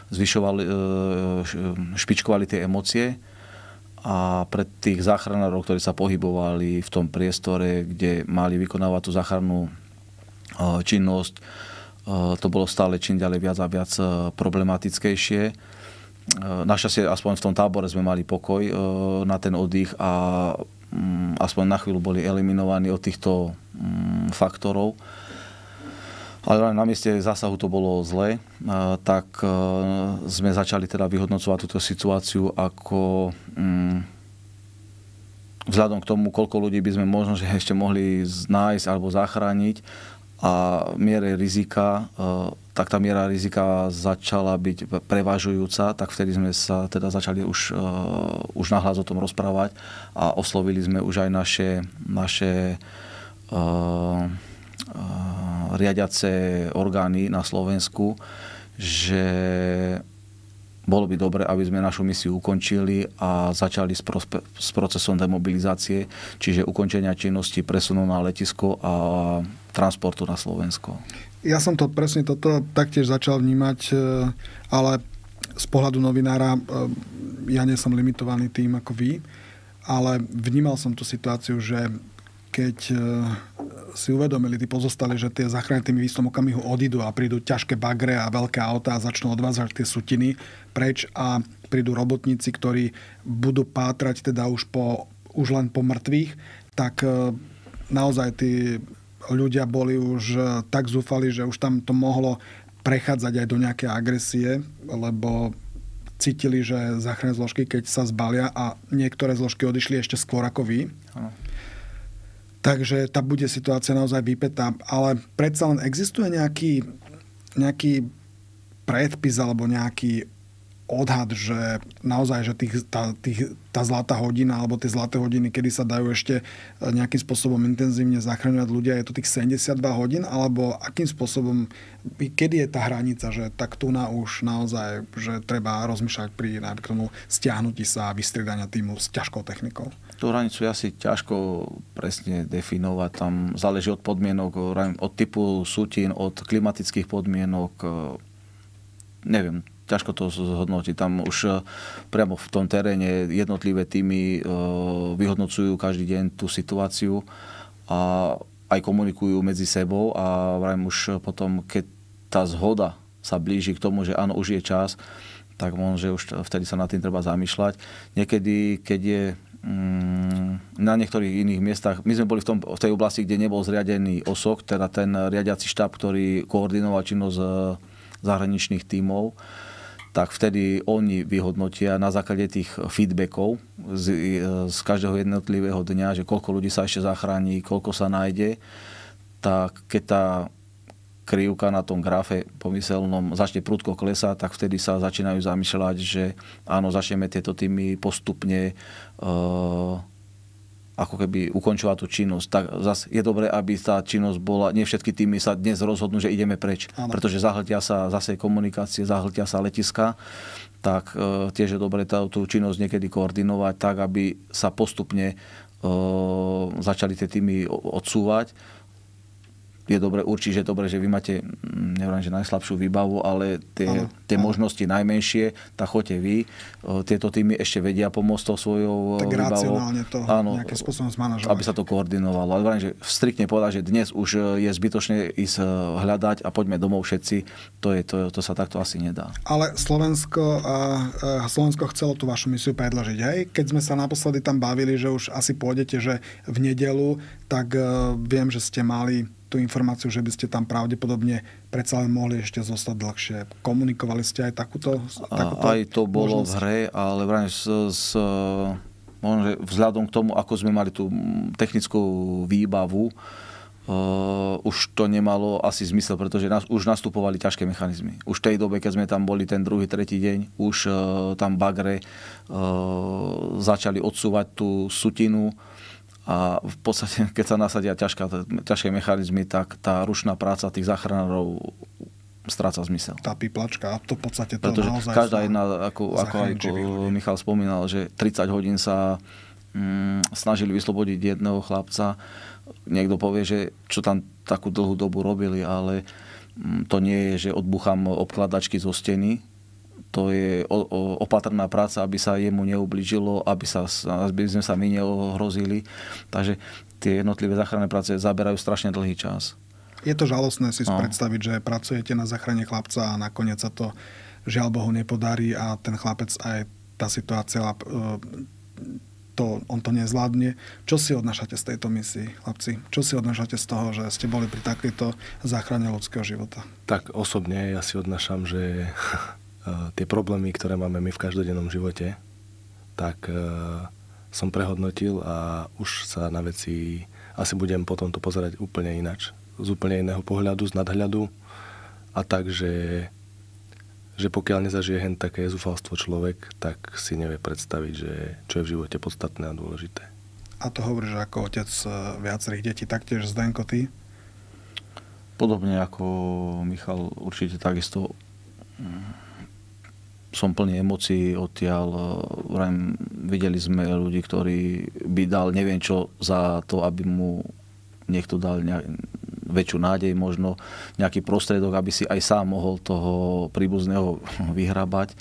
špičkovali tie emócie. A pre tých záchranárov, ktorí sa pohybovali v tom priestore, kde mali vykonávať tú záchrannú činnosť, to bolo stále čím ďalej viac a viac problematickejšie. Našťastie aspoň v tom tábore sme mali pokoj na ten oddych a aspoň na chvíľu boli eliminovaní od týchto faktorov. Ale na mieste zásahu to bolo zle, tak sme začali teda vyhodnocovať túto situáciu ako vzhľadom k tomu, koľko ľudí by sme možno že ešte mohli nájsť alebo zachrániť a miere rizika, tak tá miera rizika začala byť prevažujúca, tak vtedy sme sa teda začali už nahlas o tom rozprávať a oslovili sme už aj naše riadiace orgány na Slovensku, že bolo by dobre, aby sme našu misiu ukončili a začali s procesom demobilizácie, čiže ukončenia činnosti, presunu na letisko a transportu na Slovensko. Ja som to presne toto taktiež začal vnímať, ale z pohľadu novinára ja nie som limitovaný tým ako vy, ale vnímal som tú situáciu, že keď si uvedomili tí pozostali, že tie záchrany tými v istom okamihu odídu a prídu ťažké bagre a veľké autá a začnú odvázať tie sutiny preč a prídu robotníci, ktorí budú pátrať teda už len po mŕtvych, tak naozaj tí ľudia boli už tak zúfali, že už tam to mohlo prechádzať aj do nejaké agresie, lebo cítili, že záchranné zložky, keď sa zbalia a niektoré zložky odišli ešte skôr ako vy. Ano. Takže tá bude situácia naozaj vypätá. Ale predsa len existuje nejaký predpis alebo nejaký odhad, že naozaj, že tá zlatá hodina alebo tie zlaté hodiny, kedy sa dajú ešte nejakým spôsobom intenzívne zachraňovať ľudia, je to tých 72 hodín, alebo akým spôsobom, kedy je tá hranica, že tak tu na už naozaj, že treba rozmýšľať pri napríklad stiahnutí sa a vystriedania týmu s ťažkou technikou? Tú hranicu je asi ťažko presne definovať. Tam záleží od podmienok, od typu sutín, od klimatických podmienok. Neviem, ťažko to zhodnotiť. Tam už priamo v tom teréne jednotlivé týmy vyhodnocujú každý deň tú situáciu a aj komunikujú medzi sebou a vrajím už potom, keď tá zhoda sa blíži k tomu, že áno, už je čas, tak možno, že už vtedy sa nad tým treba zamýšľať. Niekedy, keď je na niektorých iných miestach, my sme boli v tej oblasti, kde nebol zriadený OSOK, teda ten riadiaci štáb, ktorý koordinoval činnosť zahraničných tímov, tak vtedy oni vyhodnotia na základe tých feedbackov z každého jednotlivého dňa, že koľko ľudí sa ešte zachráni, koľko sa nájde, tak keď tá krivka na tom grafe pomyselnom začne prudko klesať, tak vtedy sa začínajú zamýšľať, že áno, začneme tieto týmy postupne ako keby ukončovať tú činnosť. Tak zase je dobré, aby tá činnosť bola, nie všetky týmy sa dnes rozhodnú, že ideme preč, pretože zahltia sa zase komunikácie, zahltia sa letiska, tak tiež je dobré tú činnosť niekedy koordinovať tak, aby sa postupne začali tie týmy odsúvať. Je dobre, určite je dobre, že vy máte, neviem, že najslabšiu výbavu, ale tie možnosti najmenšie, tak choďte vy. Tieto týmy ešte vedia pomôcť tou svojou tak výbavou. Tak racionálne to nejakým spôsobom zmanažovať. Aby sa to koordinovalo. Ale vrajím, že striktne povedať, že dnes už je zbytočné ísť hľadať a poďme domov všetci, to sa takto asi nedá. Ale Slovensko chcelo tú vašu misiu predložiť, hej? Keď sme sa naposledy tam bavili, že už asi pôjdete, že v nedeľu, tak viem, že ste mali tú informáciu, že by ste tam pravdepodobne predsa len mohli ešte zostať dlhšie. Komunikovali ste aj takúto Aj to bolo možnosť v hre, ale vrajím vzhľadom k tomu, ako sme mali tú technickú výbavu, už to nemalo asi zmysel, pretože už nastupovali ťažké mechanizmy. Už v tej dobe, keď sme tam boli ten druhý, tretí deň, už tam bagre začali odsúvať tú sutinu a v podstate, keď sa nasadia ťažké mechanizmy, tak tá ručná práca tých záchranárov stráca zmysel. Tá píplačka, to v podstate to pretože naozaj... každá jedna, ako Michal spomínal, že 30 hodín sa snažili vyslobodiť jedného chlapca. Niekto povie, že čo tam takú dlhú dobu robili, ale to nie je, že odbúcham obkladačky zo steny. To je opatrná práca, aby sa jemu neublížilo, aby sme sa my neohrozili. Takže tie jednotlivé záchranné práce zaberajú strašne dlhý čas. Je to žalostné si predstaviť, že pracujete na záchrane chlapca a nakoniec sa to žiaľ Bohu nepodarí a ten chlapec aj tá situácia on to nezvládne. Čo si odnášate z tejto misie, chlapci? Čo si odnášate z toho, že ste boli pri takejto záchrane ľudského života? Tak osobne ja si odnášam, že tie problémy, ktoré máme my v každodennom živote, tak som prehodnotil a už sa na veci asi budem potom to pozerať úplne inač. Z úplne iného pohľadu, z nadhľadu. A tak, že pokiaľ nezažije hen také zúfalstvo človek, tak si nevie predstaviť, že čo je v živote podstatné a dôležité. A to hovoríš ako otec viacerých detí, taktiež Zdenko, ty? Podobne ako Michal, určite takisto som plný emócií odtiaľ. Videli sme ľudí, ktorí by dal neviem čo za to, aby mu niekto dal väčšiu nádej, možno nejaký prostriedok, aby si aj sám mohol toho príbuzného vyhrabať.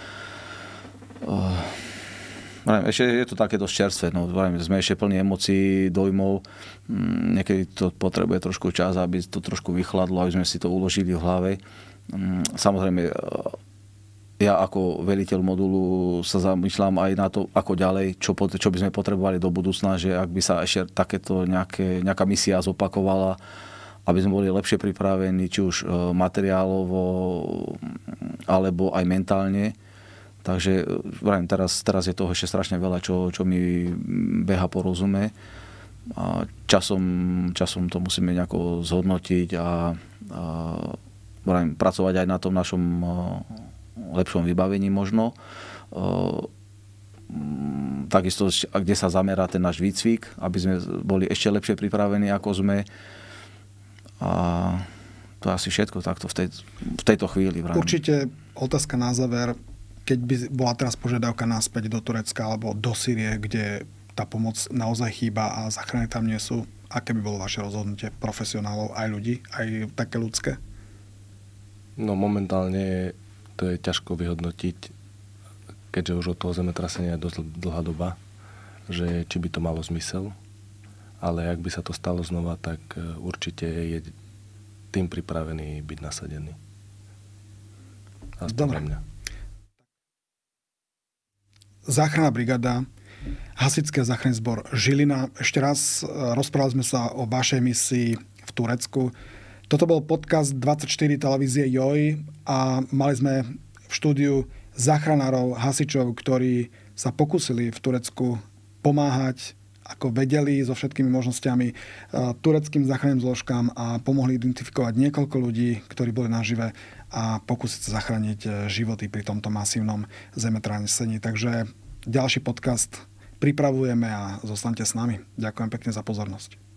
Ešte je to také dosť čerstvé. Sme ešte plní emócií, dojmov. Niekedy to potrebuje trošku čas, aby to trošku vychladlo, aby sme si to uložili v hlave. Samozrejme, ja ako veliteľ modulu sa zamýšľam aj na to, ako ďalej, čo by sme potrebovali do budúcna, že ak by sa ešte takéto nejaká misia zopakovala, aby sme boli lepšie pripravení, či už materiálovo, alebo aj mentálne. Takže teraz je toho ešte strašne veľa, čo mi beha po rozume. A časom to musíme nejako zhodnotiť a pracovať aj na tom našom lepšom vybavení možno. Takisto, kde sa zamerá ten náš výcvik, aby sme boli ešte lepšie pripravení, ako sme. A to je asi všetko takto v tejto chvíli. Určite otázka na záver. Keď by bola teraz požiadavka naspäť do Turecka alebo do Sýrie, kde tá pomoc naozaj chýba a záchrany tam nie sú, aké by bolo vaše rozhodnutie profesionálov, aj ľudí, aj také ľudské? No momentálne to je ťažko vyhodnotiť, keďže už od toho zemetrasenia je dosť dlhá doba, že či by to malo zmysel. Ale ak by sa to stalo znova, tak určite je tým pripravený byť nasadený. Aspoň pre mňa. Záchranná brigáda, Hasičský záchranný zbor Žilina. Ešte raz rozprávali sme sa o vašej misii v Turecku. Toto bol podcast 24 televízie JOJ a mali sme v štúdiu záchranárov, hasičov, ktorí sa pokúsili v Turecku pomáhať, ako vedeli, so všetkými možnosťami tureckým záchranným zložkám a pomohli identifikovať niekoľko ľudí, ktorí boli nažive a pokúsiť sa zachrániť životy pri tomto masívnom zemetrasení. Takže ďalší podcast pripravujeme a zostaňte s nami. Ďakujem pekne za pozornosť.